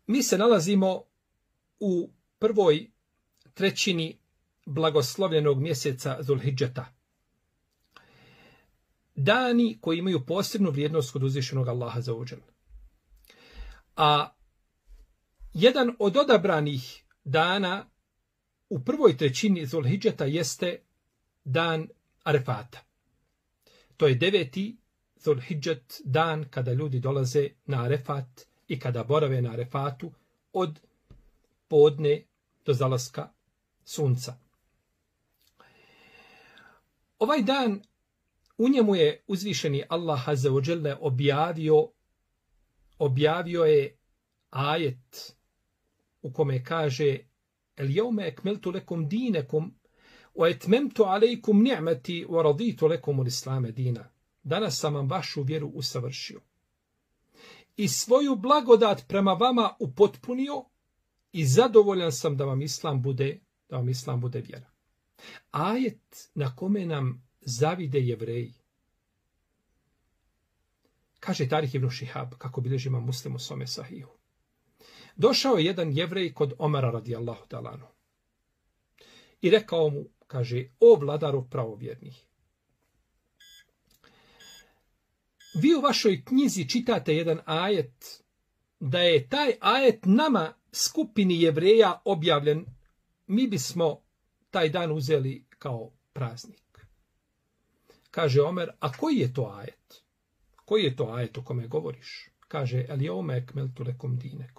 Mi se nalazimo u prvoj trećini blagoslovljenog mjeseca Zulhidžeta. Dani koji imaju posebnu vrijednost kod uzvišenog Allaha za uđel. A jedan od odabranih dana u prvoj trećini Zulhidžeta jeste dan Arefata. To je 9. Zulhidžet, dan kada ljudi dolaze na Arefat i kada borave na Arefatu od podne do zalaska sunca. Ovaj dan, u njemu je uzvišeni Allah azza wa jalla objavio je ajet u kome kaže: El jevme ekmeltu lekum dinekum wa etmemtu alejkum ni'meti wa raditu lekum l-islame dina. Danas sam vam vašu vjeru usavršio i svoju blagodat prema vama upotpunio i zadovoljan sam da vam islam bude vjera. Ajet na kome nam zavide Jevreji. Kaže Tarih ibn Šihab, kako bilježi imam Muslim u svome sahihu. Došao je jedan Jevrej kod Omara radijallahu ta'ala anhu i rekao mu, kaže: o vladaru pravovjernih, vi u vašoj knjizi čitate jedan ajet, da je taj ajet nama, skupini Jevreja, objavljen, mi bismo taj dan uzeli kao praznik. Kaže Omer: a koji je to ajet? Koji je to ajet o kome govoriš? Kaže: el jevme ekmeltu lekum dinekum.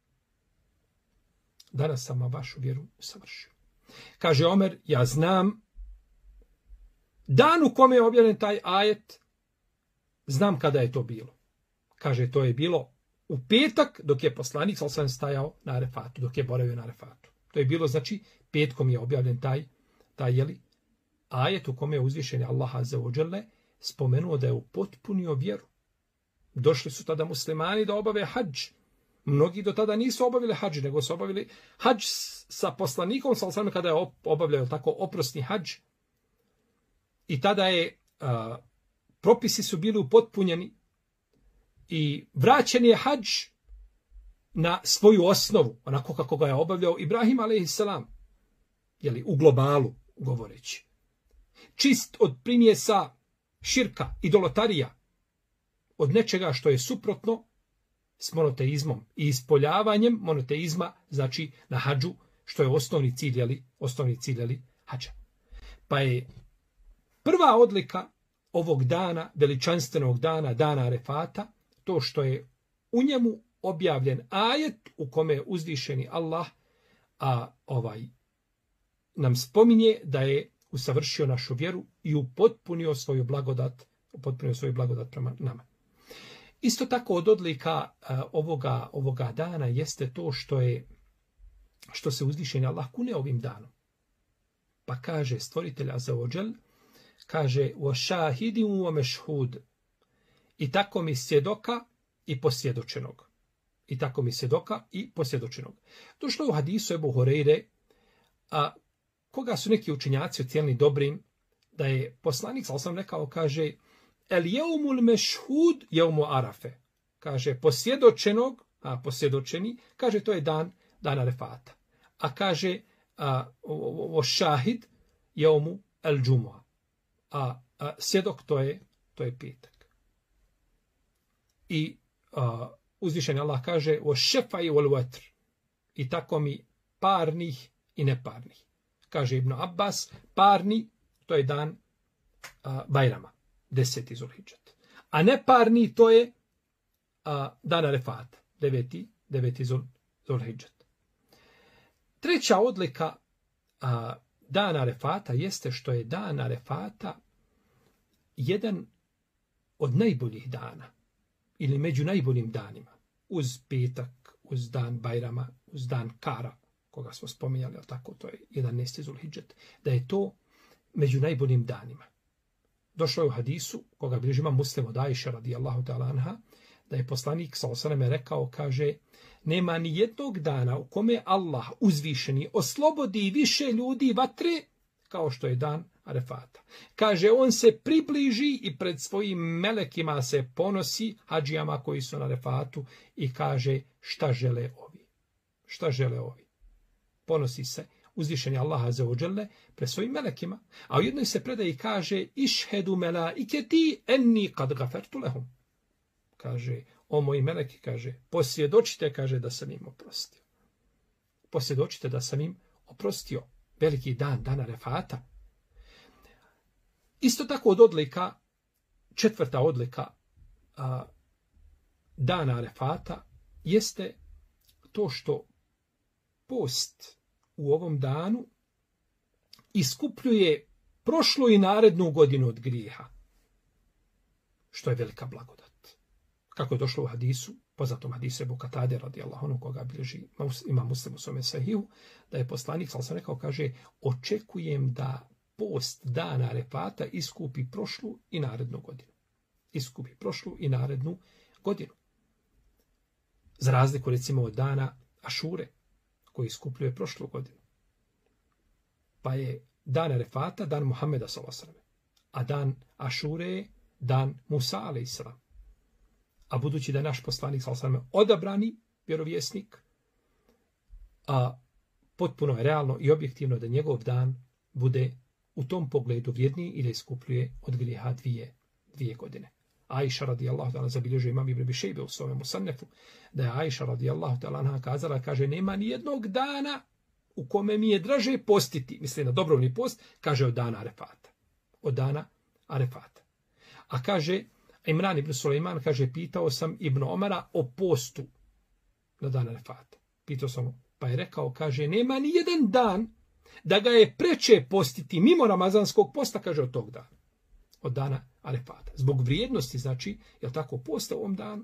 Danas sam vam vašu vjeru usavršio. Kaže Omer: ja znam dan u kome je objavljen taj ajet, znam kada je to bilo. Kaže: to je bilo u petak dok je poslanik sallallahu alejhi ve sellem stajao na Arefatu, dok je boravio na Arefatu. To je bilo, znači, petkom je objavljen taj ajet u kome je uzvišeni Allah azza wa jalla spomenuo da je upotpunio vjeru. Došli su tada muslimani da obave hadž. Mnogi do tada nisu obavili hadž, nego su obavili hadž sa poslanikom sallallahu alejhi ve sellem kada je obavljao tako oprosni hadž. I tada je propisi su bili upotpunjeni i vraćen je hadž na svoju osnovu, onako kako ga je obavljao Ibrahim alejhiselam, u globalu govoreći. Čist od primjesa širka, idolotarija, od nečega što je suprotno s monoteizmom i ispoljavanjem monoteizma, znači na hadžu, što je osnovni cilj hadža. Pa je prva odlika ovog dana, veličanstvenog dana, dana Arefata, to što je u njemu objavljen ajet u kome je uzvišeni Allah nam spominje da je usavršio našu vjeru i upotpunio svoju blagodat prema nama. Isto tako od odlika ovoga dana jeste to što se uzvišeni Allah kune ovim danom. Pa kaže stvoritelj azza wa džel, kaže: wa shahidin wa mashhud. I tako mi svjedoka i posvjedočenog. Došlo je u hadisu Ebu Hureyre, koga su neki učenjaci ocijenili dobrim, da je poslanik sallallahu alejhi ve sellem rekao, kaže: el jeumul mešhud jeumu Arafe. Kaže posvjedočeni, kaže to je dan Arefata. A kaže o šahid jeumu el džumua. A svjedok to je petak. I uzvišeni Allah kaže: o šefaj wal vetr. I tako mi parnih i neparnih. Kaže Ibn Abbas, parni, to je dan Bajrama, 10. Zulhidžet. A neparni, to je dan Arefata, 9. Zulhidžet. Treća odlika dana Arefata jeste što je dan Arefata jedan od najboljih dana, ili među najboljim danima, uz petak, uz dan Bajrama, uz dan Kara, koga smo spominjali, ali tako, to je 11. Zulhidžet, da je to među najboljim danima. Došlo je u hadisu, koga bilježi imam Muslim od Ajše radijallahu ta'ala anha, da je poslanik sallallahu alejhi ve sellem rekao, kaže: nema ni jednog dana u kome Allah uzvišeni oslobodi više ljudi vatre kao što je dan Arefata. Kaže, on se približi i pred svojim melekima se ponosi, hadžijama koji su na Arefatu, i kaže šta žele ovi. Šta žele ovi? Ponosi se uzvišeni Allah azza wa dželle pred svojim melekima. A u jednoj se predaji kaže išhedu melaiketi enni kad gafertu lehum. Kaže, o moji meleki, kaže, posvjedočite, kaže, da sam im oprostio. Posvjedočite da sam im oprostio. Veliki dan, dana Arefata. Isto tako od odlika, četvrta odlika dana Arefata jeste to što post u ovom danu iskupljuje prošlu i narednu godinu od grijeha. Što je velika blagodat. Kako je došlo u hadisu, poznatom hadisu Ebu Katade radijallahu anhu, koga bilježi ima Muslim u svome sahihu, da je poslanik, sam rekao, kaže, očekujem da post dana Arefata iskupi prošlu i narednu godinu. Iskupi prošlu i narednu godinu. Za razliku, recimo, od dana Ašure, koji iskupljuje prošlu godinu. Pa je dan Arefata dan Muhameda s.a.v. A dan Ašure je dan Musa a.s. A budući da je naš poslanik s.a.v. odabrani vjerovjesnik, a potpuno je realno i objektivno da njegov dan bude u tom pogledu vrijedniji i da iskupljuje od grijeha dvije godine. Aisha radijallahu ta'ala zabilježuje imam Ibn Abi Šejbe u svome Musannefu, da je Aisha radijallahu ta'ala anha kazala, kaže, nema ni jednog dana u kome mi je draže postiti, misli na dobrovni post, kaže od dana Arefata. Od dana Arefata. A kaže, Imran ibn Sulejman, kaže, pitao sam Ibn Omara o postu na dan Arefata. Pitao sam, pa je rekao, kaže, nema ni jedan dan da ga je preče postiti mimo ramazanskog posta, kaže, od tog dana. Od dana Arefata. Zbog vrijednosti, znači, je tako, posta u ovom danu?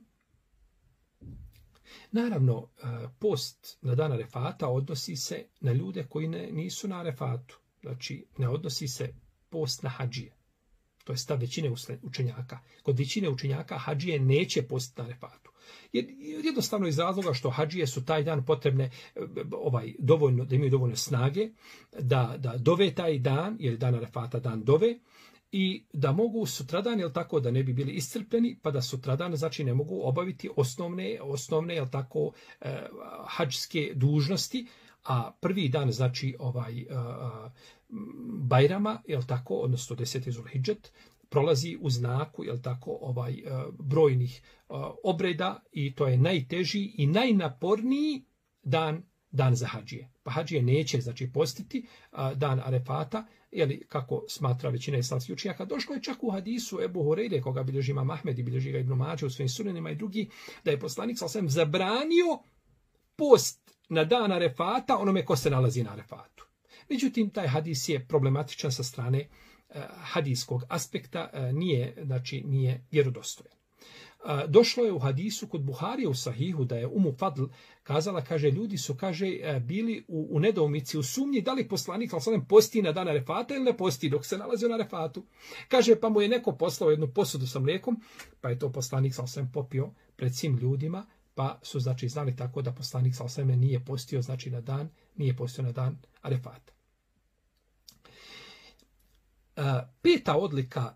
Naravno, post na dan Arefata odnosi se na ljude koji nisu na Arefatu. Znači, ne odnosi se post na hadžije. To je stav većine učenjaka. Kod većine učenjaka hadžije neće postiti na Arefatu. Jednostavno iz razloga što hadžije su taj dan potrebne dovoljno, da imaju dovoljno snage, da dove taj dan, jer je dan Arefata dan dove, i da mogu sutradan, jel tako, da ne bi bili iscrpljeni, pa da sutradan, znači, ne mogu obaviti osnovne jel tako, hadžske dužnosti, a prvi dan, znači, Bajrama, jel tako, odnosno 10. Zulhidžet, prolazi u znaku, jel tako, brojnih obreda i to je najteži i najnaporniji dan za hadžije. Pa hadžije neće, znači, postiti dan Arefata, ili kako smatra većina islamskih učenjaka. Došlo je čak u hadisu Ebu Hureyre, koga bilježi imam Ahmed i bilježi ga Ibn Mađe u svojim sunenima i drugi, da je poslanik s.a.v. zabranio post na dan Arefata onome ko se nalazi na Arefatu. Međutim, taj hadis je problematičan sa strane hadijskog aspekta, nije vjerodostojan. Došlo je u hadisu kod Buharije u Sahihu da je Umu Fadl kazala, kaže, ljudi su, kaže, bili u nedoumici, u sumnji da li poslanik s.a.v. posti na dan Arefata ili ne posti dok se nalazio na Arefatu. Kaže, pa mu je neko poslao jednu posudu sa mlijekom, pa je to poslanik s.a.v. popio pred svim ljudima, pa su, znači, znali tako da poslanik s.a.v. nije postio, znači, nije postio na dan Arefata. Peta odlika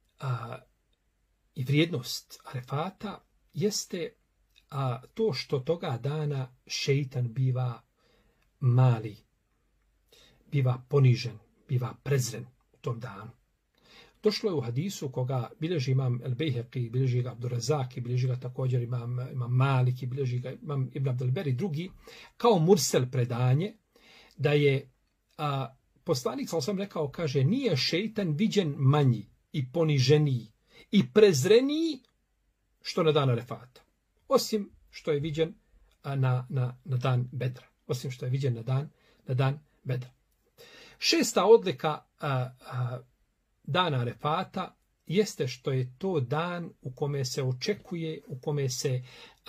i vrijednost Arefata jeste to što toga dana šeitan biva mali, biva ponižen, biva prezren u tom danu. Došlo je u hadisu koga bilježi imam El-Bejheqi, bilježi ga Abdurazak, bilježi ga također imam Malik, bilježi ga imam Ibn Abdelber i drugi, kao mursel predanje, da je poslanik s.a.v. rekao, kaže, nije šeitan viđen manji i poniženiji i prezreniji što na dan Arefata. Osim što je viđen na dan Bedra. Osim što je viđen na dan Bedra. Šesta odlika dana Arefata jeste što je to dan u kome se očekuje, u kome se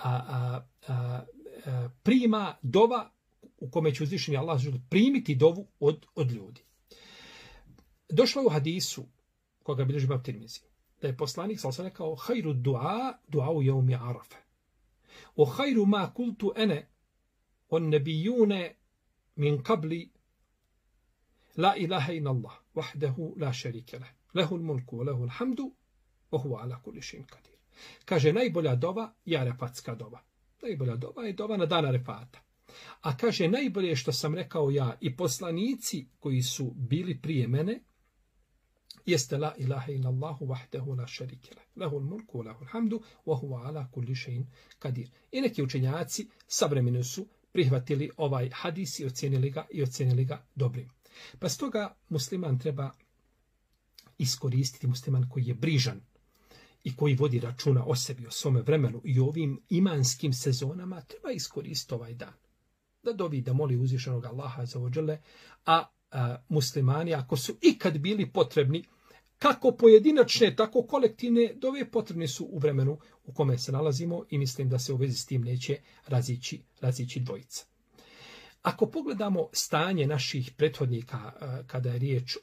prima dova, u kome će uzvišeni Allah primiti dovu od ljudi. Došlo je u hadisu koga bilježi imam Tirmizi, da je poslanik s.a.v. rekao, hajru du'a jevmi Arafe. O hajru ma kultu ene on nebijune min kabli la ilaha in Allah vahdehu la šerike leh. Lehul mulku, lehul hamdu, ohu ala kulli šin kadir. Kaže, najbolja dova je arefatska dova. Najbolja dova je dova na dan Arefata. A kaže, najbolje što sam rekao ja i poslanici koji su bili prije mene, jeste la ilaha illallahu wahdahu la sharika lah, lahul mulku wa lahul hamdu wa huwa ala kulli shay'in qadir. I neki učenjaci savremeni su prihvatili ovaj hadis i ocenili ga dobrim. Pa stoga musliman treba iskoristiti, musliman koji je brižan i koji vodi računa o sebi, o svome vremenu i o ovim imanskim sezonama, treba iskoristiti ovaj dan. Da dovi, da moli uzvišenog Allaha azza wa dželle, a muslimani, ako su ikad bili potrebni, kako pojedinačne, tako kolektivne dove, potrebni su u vremenu u kome se nalazimo i mislim da se u vezi s tim neće razići dvojica. Ako pogledamo stanje naših prethodnika kada je riječ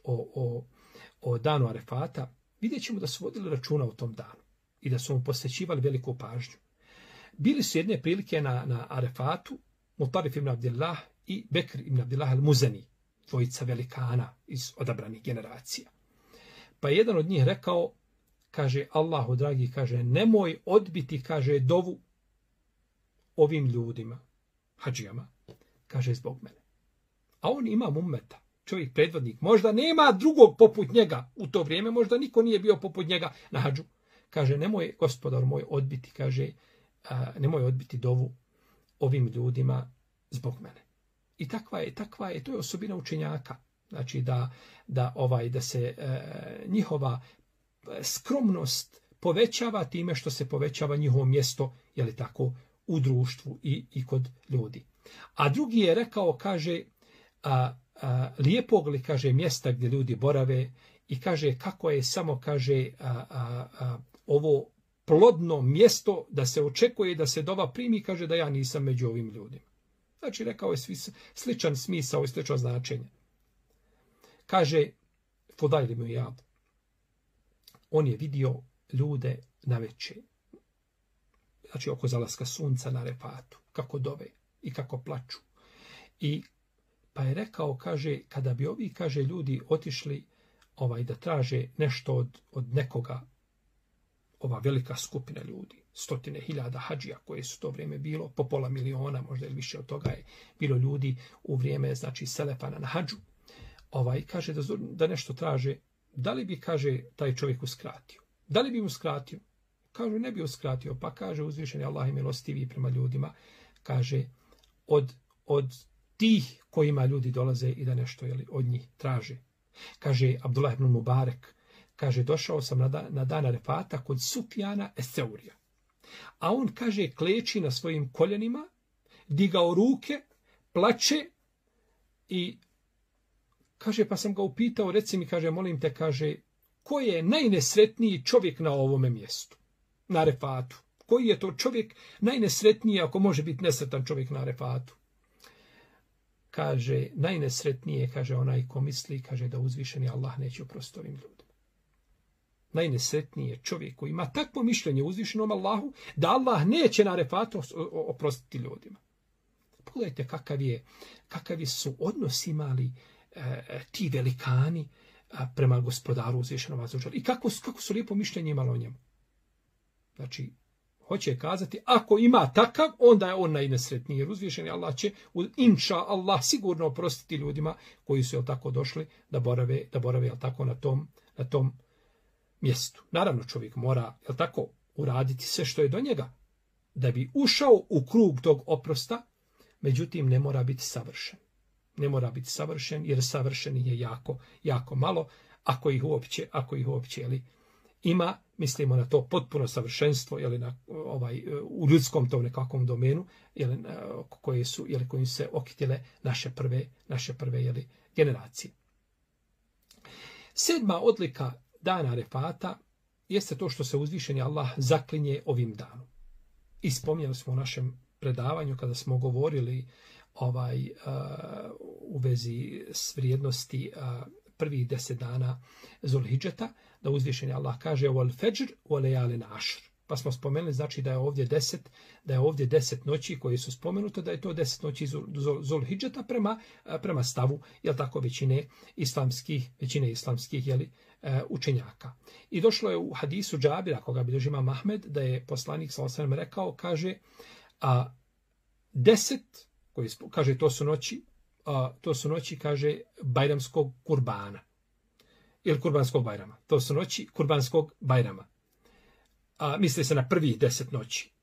o danu Arefata, vidjet ćemo da su vodili računa o tom danu i da su mu posvećivali veliku pažnju. Bili su jedne prilike na Arefatu Mutarif ibn Abdillah i Bekr ibn Abdillah al-Muzani, dvojica velikana iz odabranih generacija. Pa jedan od njih rekao, kaže, Allahu dragi, kaže, nemoj odbiti, kaže, dovu ovim ljudima, hadžijama, kaže, zbog mene. A on ima ummeta, čovjek predvodnik, možda nema drugog poput njega u to vrijeme, možda niko nije bio poput njega na hadžu. Kaže, nemoj, gospodar moj, odbiti, kaže, nemoj odbiti dovu ovim ljudima zbog mene. I takva je, to je osobina učenjaka. Znači da se njihova skromnost povećava time što se povećava njihovo mjesto, je li tako, u društvu i kod ljudi. A drugi je rekao, kaže, lijepog li, kaže, mjesta gdje ljudi borave i kaže kako je samo, kaže, ovo plodno mjesto da se očekuje da se dova primi, kaže da ja nisam među ovim ljudima. Znači rekao je sličan smisao i slično značenje. Kaže Fudajl ibn Iyad, on je vidio ljude na večer, znači oko zalaska sunca na Arefatu, kako dove i kako plaču. I pa je rekao, kaže, kada bi ovi, kaže, ljudi otišli da traže nešto od nekoga, ova velika skupina ljudi, 100.000 hadžija koje su to vrijeme bilo, po 500.000, možda ili više od toga je bilo ljudi u vrijeme, znači, Selepana na hadžu, kaže da nešto traže, da li bi, kaže, taj čovjek uskratio? Da li bi mu uskratio? Kaže, ne bi uskratio, pa kaže, uzvišeni Allah je milostiviji prema ljudima, kaže, od tih kojima ljudi dolaze i da nešto, jeli, od njih traže. Kaže Abdullah ibn Mubarek, kaže, došao sam na dan Arefata kod Sufjana es-Seurija. A on, kaže, kleči na svojim koljenima, digao ruke, plače i kaže, pa sam ga upitao, reci mi, kaže, molim te, kaže, ko je najnesretniji čovjek na ovome mjestu, na Arefatu? Koji je to čovjek najnesretniji, ako može biti nesretan čovjek na Arefatu? Kaže, najnesretnije, kaže, onaj ko misli, kaže, da uzvišeni Allah neće oprostiti ovim ljudima. Najnesretniji je čovjek koji ima takvo mišljenje uzvišenom Allahu, da Allah neće na Arefatu oprostiti ljudima. Pogledajte kakav su odnos imali ti velikani prema gospodaru uzvišenom Allahu i kako su lijepo mišljenje imali o njemu. Znači, hoće kazati, ako ima takav, onda je on najnesretniji. Jer uzvišeni Allah će, inša Allah, sigurno oprostiti ljudima koji su, jel tako, došli da borave jel tako, na tom mjestu. Naravno, čovjek mora, jel tako, uraditi sve što je do njega da bi ušao u krug tog oprosta, međutim, ne mora biti savršen. Ne mora biti savršen, jer savršeni je jako, jako malo, ako ih uopće jeli, ima, mislimo na to potpuno savršenstvo, jeli, u ljudskom tom nekakvom domenu, jeli, kojim se okitile naše prve jeli, generacije. 7. odlika dana Arefata jeste to što se uzvišeni Allah zaklinje ovim danom. I spominjali smo u našem predavanju kada smo govorili u vezi s vrijednosti prvih 10 dana Zulhidžeta, da uzvišeni Allah kaže wal fajr wa layalin ashr. Pa smo spomenuli, znači, da je ovdje 10 noći koje su spomenute, da je to 10 noći Zulhidžeta prema stavu, jel tako, većine islamskih jeli, učenjaka. I došlo je u hadisu Džabira, koga bilježi imam Ahmed, da je poslanik sallallahu alejhi ve sellem rekao, kaže, 10 kaže, to su noći, kaže, bajramskog kurbana. Ili kurbanskog bajrama. To su noći kurbanskog bajrama. Misli se na prvih 10 noći.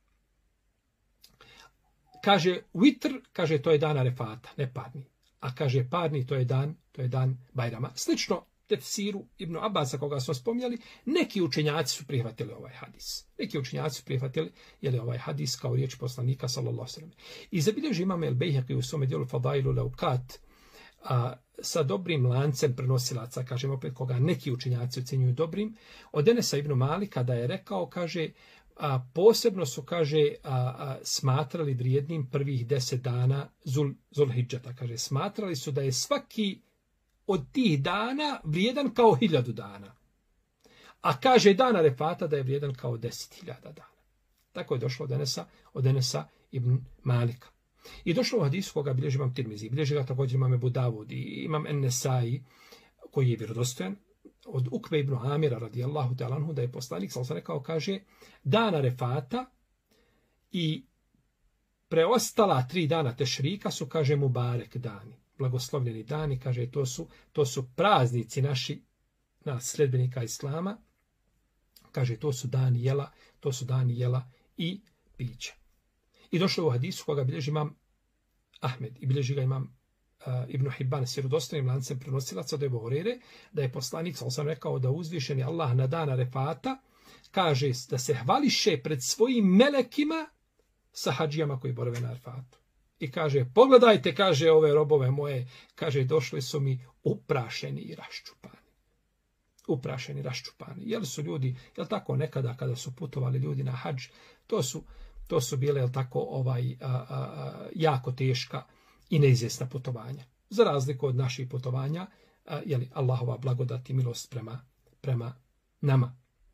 Kaže, vitr, kaže, to je dan Arefata, ne parni. A kaže, parni, to je dan bajrama. Slično tefsiru Ibn Abasa, koga smo spomnjali, neki učenjaci su prihvatili ovaj hadis. Neki učenjaci su prihvatili ovaj hadis kao riječ poslanika, sallallahu alejhi ve sellem. I zabilježi imam El Bejhaqi u svome djelu Fadailu Laukat, sa dobrim lancem prenosilaca, kažemo opet koga neki učenjaci ocjenjuju dobrim, od Enesa ibn Malika da je rekao, kaže, posebno su, kaže, smatrali vrijednim prvih 10 dana Zulhidžeta. Kaže, smatrali su da je svaki od tih dana vrijedan kao 1000 dana. A kaže dan Arefata da je vrijedan kao 10.000 dana. Tako je došlo od Enesa ibn Malika. I došlo u hadisu koga bilježi imam Tirmizi, bilježi ga također imam Ebu Davud i imam En-Nesai, koji je vjerodostojan, od Ukve ibn Amira radijallahu ta'ala anhu, da je poslanik sallallahu alejhi ve sellem rekao, kaže, dan Arefata i preostala 3 dana tešrika su, kaže, Mubarek dani, blagoslovljeni dani, kaže, to su praznici nas sljedbenika Islama, kaže, to su dani jela i pića. I došlo u hadisu koga bilježi imam Ahmed i bilježi ga imam Ibn Hibban s vjerodostojnim lancem prenosilaca od Ebu Hurere, da je poslanik sam rekao da uzvišeni Allah na dan Arefata kaže da se hvališe pred svojim melekima sa hadžijama koji borave na Arefatu. I kaže, pogledajte, kaže, ove robove moje, kaže, došli su mi uprašeni i raščupani. Uprašeni, raščupani. Jel su ljudi, jel tako nekada kada su putovali ljudi na hadž, to su bile, jel tako, jako teška i neizvjesna putovanja. Za razliku od naših putovanja, jeli, Allahova blagodat i milost prema nama.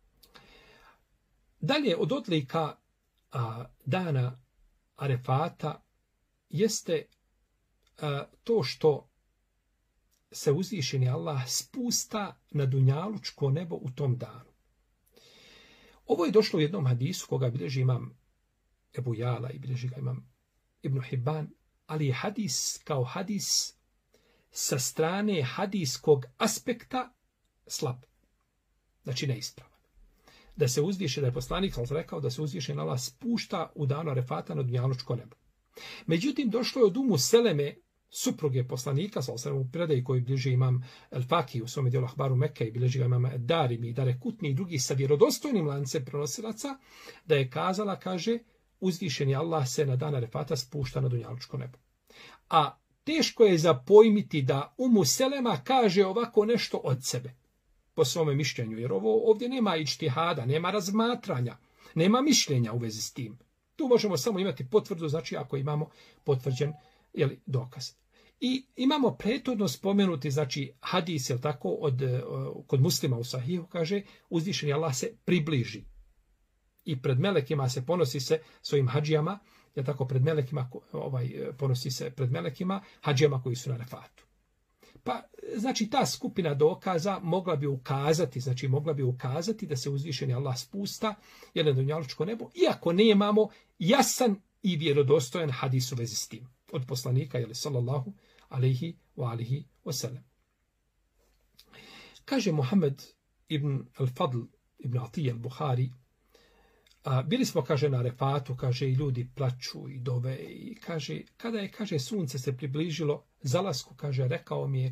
Dalje, od odlika dana Arefata jeste to što se uzvišeni Allah spusta na dunjalučko nebo u tom danu. Ovo je došlo u jednom hadisu koga bilježi imam Ebu Jala i bilježi ga imam Ibn Hibban, ali je hadis kao hadis sa strane hadijskog aspekta slab. Znači neispravan. Da se uzviše, da je poslanik rekao da se uzviše na Allah spušta u danu Arefata na dunjalučko nebo. Međutim, došlo je od Umu Seleme, supruge poslanika, u predaji koji bilježi imam El-Faki u svome dijelu Ahbaru Mekke i bilježi ga imam Darimi i Darekutni i drugi sa vjerodostojnim lancem prenosilaca, da je kazala, kaže, uzvišeni Allah se na dan Arefata spušta na dunjalučko nebo. A teško je zapojmiti da Umu Selema kaže ovako nešto od sebe, po svome mišljenju, jer ovdje nema ičtihada, nema razmatranja, nema mišljenja u vezi s tim. Tu možemo samo imati potvrdu, znači ako imamo potvrđen dokaz. I imamo prethodno spomenuti, znači hadis, jel tako, kod Muslima u Sahihu, kaže, uzvišeni Allah se približi. I pred melekima se ponosi se svojim hadžijama, jel tako, pred melekima, ponosi se pred melekima, hadžijama koji su na Arefatu. Pa, znači, ta skupina dokaza mogla bi ukazati da se uzvišeni Allah spusta na dunjalučko nebo, iako nemamo jasan i vjerodostojan hadis u vezi s tim od poslanika, sallallahu alejhi wa alihi wasallam. Kaže Muhammed ibn al-Fadl ibn Atija al-Buhari, bili smo, kaže, na Arefatu, kaže, i ljudi plaču i dove, i kaže, kada je, kaže, sunce se približilo zalasku, kaže, rekao mi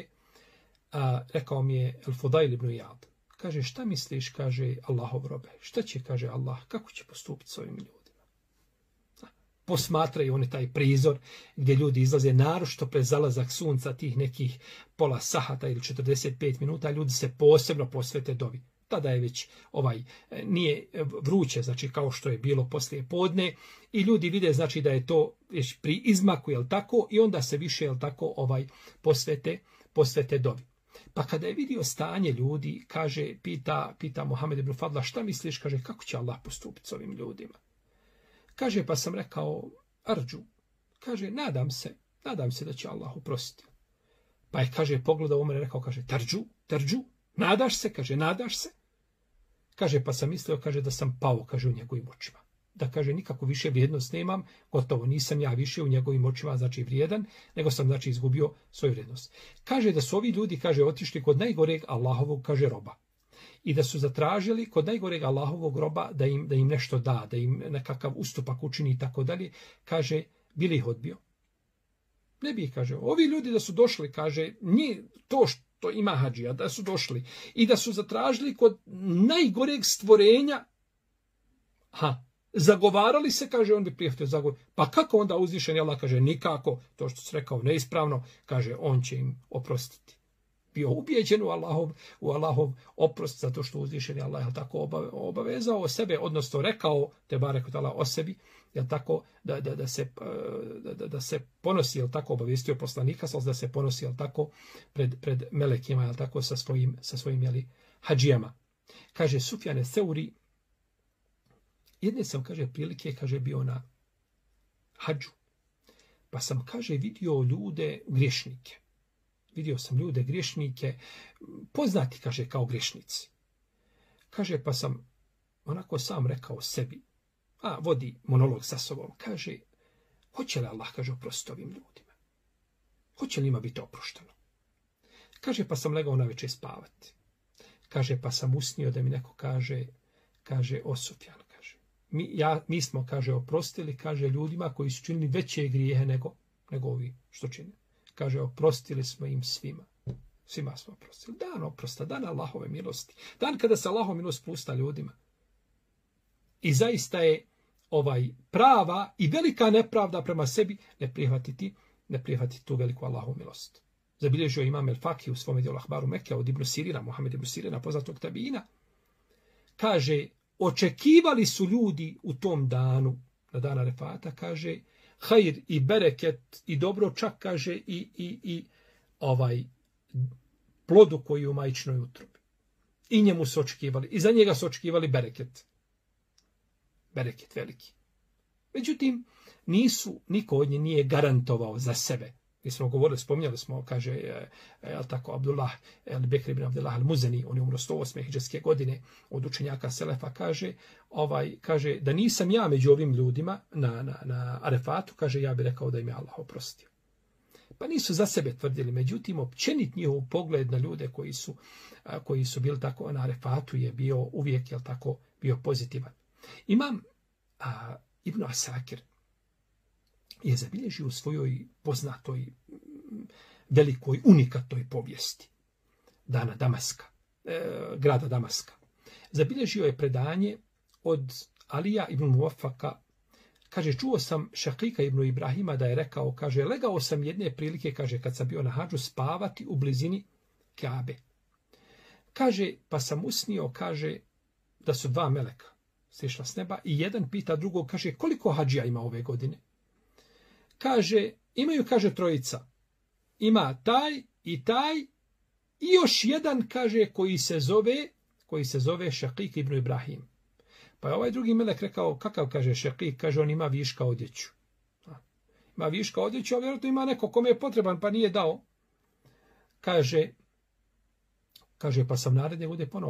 je El-Fudail ibn Iyad, kaže, šta misliš, kaže, Allahov robe, šta će, kaže, Allah, kako će postupiti s ovim ljudima? Posmatraju oni taj prizor gdje ljudi izlaze, naročito pred zalazak sunca, tih nekih pola sahata ili 45 minuta, ljudi se posebno posvete dovi. Tada je već nije vruće, znači kao što je bilo poslije podne, i ljudi vide, znači, da je to već pri izmaku, jel tako, i onda se više, jel tako, posvete dovi. Pa kada je vidio stanje ljudi, kaže, pita Muhammed ibn Fadla, šta misliš, kaže, kako će Allah postupiti s ovim ljudima? Kaže, pa sam rekao, arđu, kaže, nadam se da će Allah oprostiti. Pa je, kaže, pogledao u mene, rekao, kaže, tarđu, nadaš se, kaže, nadaš se. Kaže, pa sam mislio, kaže, da sam pao, kaže, u njegovim očima. da kaže nikakvu više vrijednost nemam, gotovo nisam ja više u njegovim očima znači vrijedan, nego sam znači izgubio svoju vrijednost. Kaže da su ovi ljudi, kaže, otišli kod najgoreg Allahovog, kaže, roba. I da su zatražili kod najgoreg Allahovog roba da im nešto da im nekakav ustupak učini i tako dalje, kaže, bili ih odbio. Ne bi ih, kaže, ovi ljudi da su došli, kaže, nije to što ima hadžija, da su došli i da su zatražili kod najgoreg stvorenja, zagovarali se, kaže, on bi prihvatio zagovor. Pa kako onda uzvišeni Allah, kaže, nikako, to što se rekao neispravno, kaže, on će im oprostiti. Bio ubijeđen u Allahov oprost, zato što uzvišeni Allah je tako obavezao sebe, odnosno rekao te barek o sebi, je tako da se ponosi, je tako, obavijestio poslanika, da se ponosi, je tako, pred melekima, je tako, sa svojim jeli, hadžijama. Kaže Sufjane Seuri, jedne sam, kaže, prilike, kaže, bio na hadžu, pa sam, kaže, vidio ljude griješnike. Vidio sam ljude griješnike, poznati, kaže, kao griješnici. Kaže, pa sam onako sam rekao sebi, vodi monolog sa sobom, kaže, hoće li Allah, kaže, oprostiti ovim ljudima? Hoće li ima biti oprošteno? Kaže, pa sam legao navečer spavati. Kaže, pa sam usnio da mi neko kaže, o Sufjan, kaže. Mi smo, kaže, oprostili, kaže, ljudima koji su činili veće grijehe nego ovi što čine. Kaže, oprostili smo im svima. Svima smo oprostili. Dan oprosta, dan Allahove milosti. Dan kada se Allahova milost spušta ljudima. I zaista je prava i velika nepravda prema sebi ne prihvatiti tu veliku Allahovu milost. Zabilježio imam El-Faki u svome djelu Ahbaru Mekke od Ibn Sirina, Muhammed Ibn Sirina, poznatog tabina. Kaže, očekivali su ljudi u tom danu, na dana Arefata, kaže, hajr i bereket i dobro, čak, kaže, i plodu koji je u majčinoj utrobi. I njemu su očekivali, i za njega su očekivali bereket. Bereket veliki. Međutim, niko od njih nije garantovao za sebe. Mi smo govorili, spominjali smo, kaže, tako, Abdullah el-Bekr ibn Abdullah al-Muzani, on je umro 108. hidžrske godine od učenjaka Selefa, kaže, da nisam ja među ovim ljudima na Arefatu, kaže, ja bih rekao da im je Allah oprostio. Pa nisu za sebe tvrdili, međutim, općenit njihov pogled na ljude koji su bili tako na Arefatu je bio uvijek, jel tako, bio pozitivan. Imam Ibn Asakir je zabilježio u svojoj poznatoj, velikoj, unikatnoj povijesti dana Damaska, grada Damaska. Zabilježio je predanje od Alija ibn Muafaka. Kaže, čuo sam Šakika ibn Ibrahima da je rekao, kaže, legao sam jedne prilike, kaže, kad sam bio na hadžu, spavati u blizini Kabe. Kaže, pa sam usnio, kaže, da su dva meleka sišla s neba i jedan pita drugog, kaže, koliko hadžija ima ove godine? Kaže, imaju, kaže, trojica. Ima taj i još jedan, kaže, koji se zove Šakik ibn Ibrahim. Pa je ovaj drugi melek rekao, kakav, kaže, Šakik? Kaže, on ima viška odjeću. Ima viška odjeću, a vjerojatno ima neko kome je potreban, pa nije dao. Kaže, pa sam naredne godine ponovo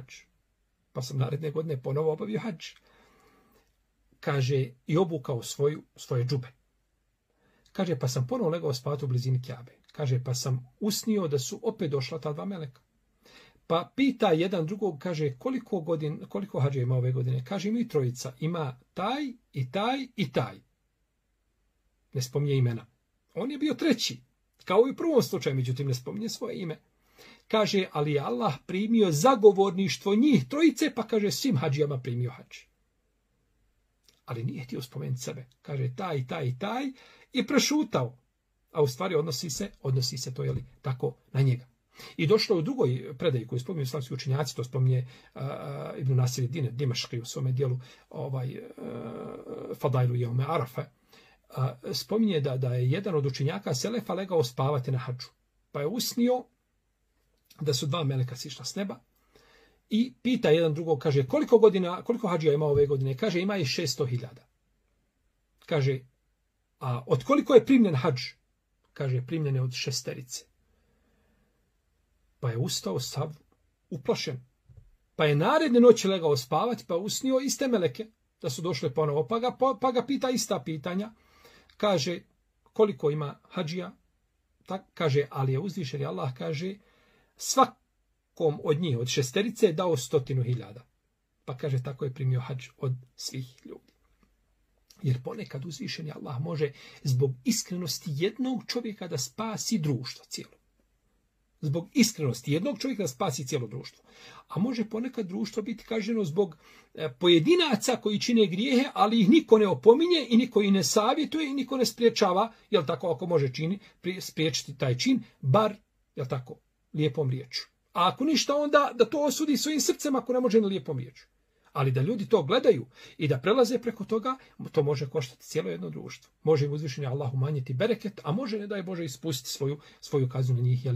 obavio hadž. Kaže, i obukao svoje džube. Kaže, pa sam ponovo legao spavati u blizini Kjabe. Kaže, pa sam usnio da su opet došla ta dva meleka. Pa pita jedan drugog, kaže, koliko hadžija ima ove godine? Kaže, ima i trojica. Ima taj i taj. Ne spominje imena. On je bio treći. Kao i u prvom slučaju, međutim, ne spominje svoje ime. Kaže, ali je Allah primio zagovorništvo njih trojice, pa kaže, svim hadžijama primio hadž. Ali nije htio spomenuti sebe. Kaže, taj i prešutao. A u stvari odnosi se to, jeli, tako na njega. I došlo u drugoj predaji koju spominju islamski učenjaci, to spominje Ibn Nasir Dimaški u svome dijelu Fadailu Jeume Arafe, spominje da je jedan od učenjaka Selefa legao spavati na hadžu. Pa je usnio da su dva meleka sišla s neba i pita jedan drugog, kaže, koliko hadžija ima ove godine? Kaže, ima i 600.000. Kaže, a od koliko je primljen hadž? Kaže, primljen je od 6. Pa je ustao sav uplašen. Pa je naredne noći legao spavati, pa usnio iste meleke. da su došle ponovo, pa ga pita ista pitanja. Kaže, koliko ima hadžija? Kaže, ali je uzvišeni Allah, kaže, svakom od njih, od šesterice, dao 100.000. Pa kaže, tako je primio hadž od svih ljudi. Jer ponekad uzvišeni Allah može zbog iskrenosti jednog čovjeka da spasi društvo cijelo. Zbog iskrenosti jednog čovjeka da spasi cijelo društvo. A može ponekad društvo biti kažnjeno zbog pojedinaca koji čine grijehe, ali ih niko ne opominje i niko ih ne savjetuje i niko ne spriječava, jel tako, ako može spriječiti taj čin, bar, jel tako, lijepom riječju. A ako ništa, onda da to osudi svojim srcem ako ne može na lijepom riječju. Ali da ljudi to gledaju i da prelaze preko toga, to može koštati cijelo jedno društvo. Može im uzvišeni Allah umanjiti bereket, a može, ne daj Bože, ispustiti svoju kaznu na njih,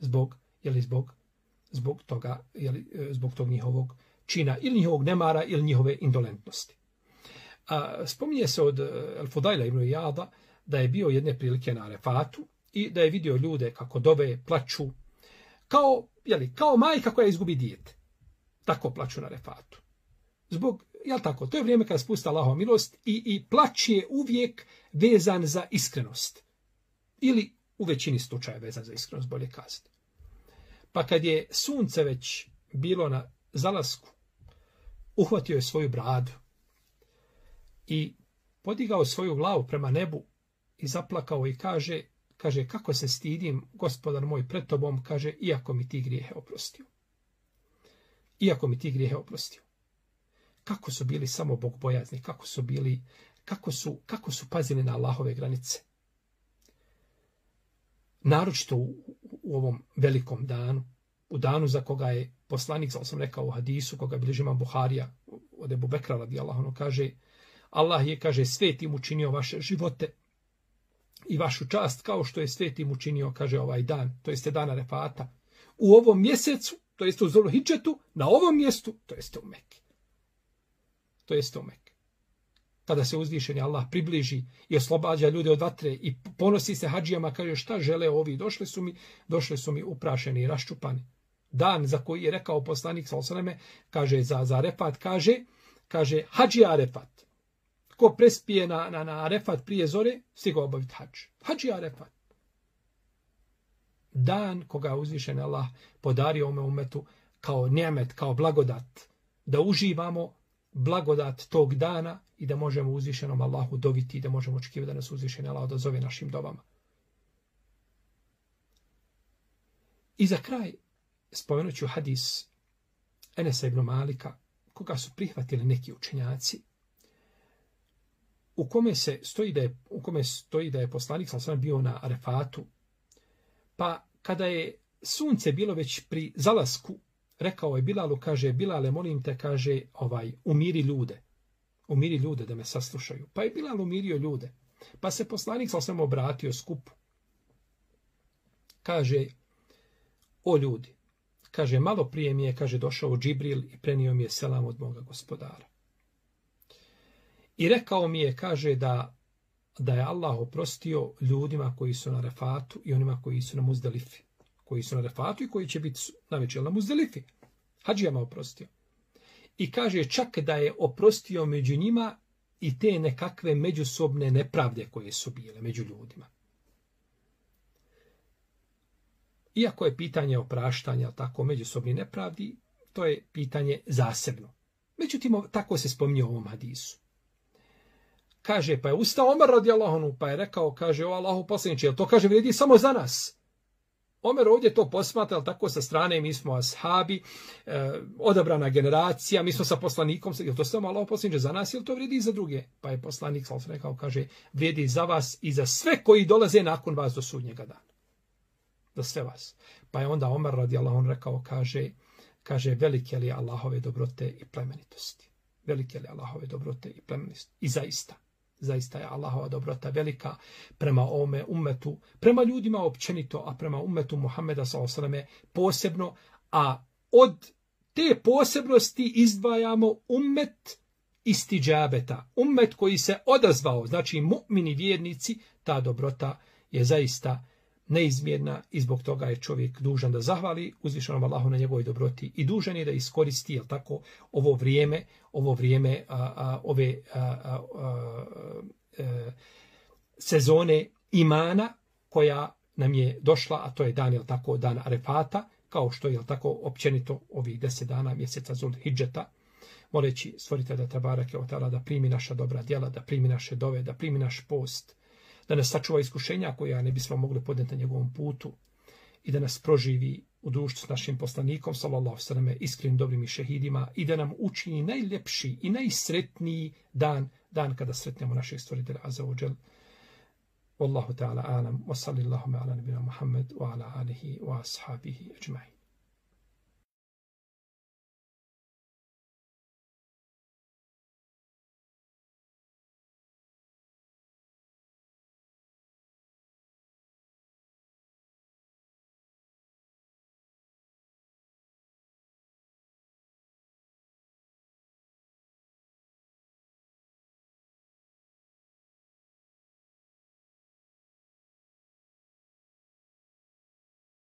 zbog tog njihovog čina, ili njihovog nemara, ili njihove indolentnosti. Spominje se od Al-Fudajla ibn Iyada da je bio jedne prilike na Arefatu i da je vidio ljude kako dove, plaču, kao majka koja izgubi dijete. Tako plaču na Arefatu. To je vrijeme kada spusta Allahova milost i plać je uvijek vezan za iskrenost. Ili u većini slučaja vezan za iskrenost, bolje kazati. Pa kad je sunce već bilo na zalasku, uhvatio je svoju bradu i podigao svoju glavu prema nebu i zaplakao i kaže, kako se stidim, gospodar moj, pred tobom, kaže, iako mi ti grijehe oprostio. Iako mi ti grijehe oprostio. Kako su bili samo bogbojazni, kako su pazili na Allahove granice. Naročito u ovom velikom danu, u danu za koga je poslanik, kao sam rekao u hadisu, koga bilježi imam Buharija, od Ebu Bekra radijallahu anhu, kaže, Allah je, kaže, svetim učinio vaše živote i vašu čast, kao što je svetim učinio, kaže, ovaj dan, to jeste dan Arefata, u ovom mjesecu, to jeste u Zulhidžetu, na ovom mjestu, to jeste u Mekki. To jeste u Mekki. Kada se uzvišeni Allah približi i oslobađa ljude od vatre i ponosi se hadžijama, kaže, šta žele ovi, došli su mi uprašeni i raščupani. Dan za koji je rekao poslanik sallallahu alejhi ve selleme, kaže za Arefat, kaže hadžija Arefat. Ko prespije na Arefat prije zore, stigao obaviti hadž. Hadžija Arefat. Dan koga uzvišeni Allah podario ome umetu kao ni'met, kao blagodat, da uživamo blagodat tog dana i da možemo uzvišenom Allahu doviti i da možemo očekivati da nas uzvišeni Allah odazove našim dovama. I za kraj spomenut ću hadis Enesa ibn Malika, koga su prihvatili neki učenjaci, u kome stoji da je poslanik sallallahu bio na Arefatu, pa kada je sunce bilo već pri zalasku, rekao je Bilalu, kaže, Bilale, molim te, kaže, umiri ljude da me saslušaju. Pa je Bilal umirio ljude. Pa se poslanik sallallahu obratio skupu. Kaže, o ljudi, kaže, malo prije mi je, kaže, došao Džibril i prenio mi je selam od moga gospodara. I rekao mi je, kaže, da je Allah oprostio ljudima koji su na Arefatu i onima koji su na Muzdelifi. Koji su na Arefatu i koji će biti na večer na Muzdelifi. Hadžijama oprostio. I kaže čak da je oprostio među njima i te nekakve međusobne nepravde koje su bile među ljudima. Iako je pitanje opraštanja tako međusobni nepravdi, to je pitanje zasebno. Međutim, tako se spominje u ovom hadisu. Kaže, pa je ustao Omer radijallahu anhu, pa je rekao, kaže, o Allahu poslaniče, jel to, kaže, vrijedi samo za nas? Omer ovdje to posmatra, tako sa strane, mi smo ashabi, odabrana generacija, mi smo sa poslanikom, jel to samo Allahu poslaniče za nas, jel to vrijedi i za druge? Pa je poslanik rekao, kaže, vrijedi za vas i za sve koji dolaze nakon vas do sudnjega dana. Za sve vas. Pa je onda Omer radijallahu anhu rekao, kaže, velike li Allahove dobrote i plemenitosti. Velike li Allahove dobrote i plemenitosti. I zaista je Allahova dobrota velika prema ovome ummetu, prema ljudima općenito, a prema ummetu Muhammeda s.a.v. posebno, a od te posebnosti izdvajamo ummet istidžabeta, ummet koji se odazvao, znači mu'mini vjernici, ta dobrota je zaista neizmjerna i zbog toga je čovjek dužan da zahvali uzvišenom Allahu na njegovoj dobroti i dužan je da iskoristi, jel tako, ovo vrijeme ove sezone imana koja nam je došla, a to je dan, jel tako, dan Arefata, kao što je, jel tako, općenito ovih 10 dana mjeseca Zulhidžeta, moleći stvoritelja Tebareke ve Teala da primi naša dobra djela, da primi naše dove, da primi naš post, da nas sačuva iskušenja koja ne bismo mogli podnijeti na njegovom putu i da nas proživi u društvu s našim poslanikom, sallallahu sallam, iskrenim dobrim i šehidima, i da nam učini najljepši i najsretniji dan kada sretnemo našeg stvoritelja azza wa džel. Wallahu ta'ala alam, wa sallallahu ala nabina Muhammad wa ala alihi wa ashabihi ajma'in.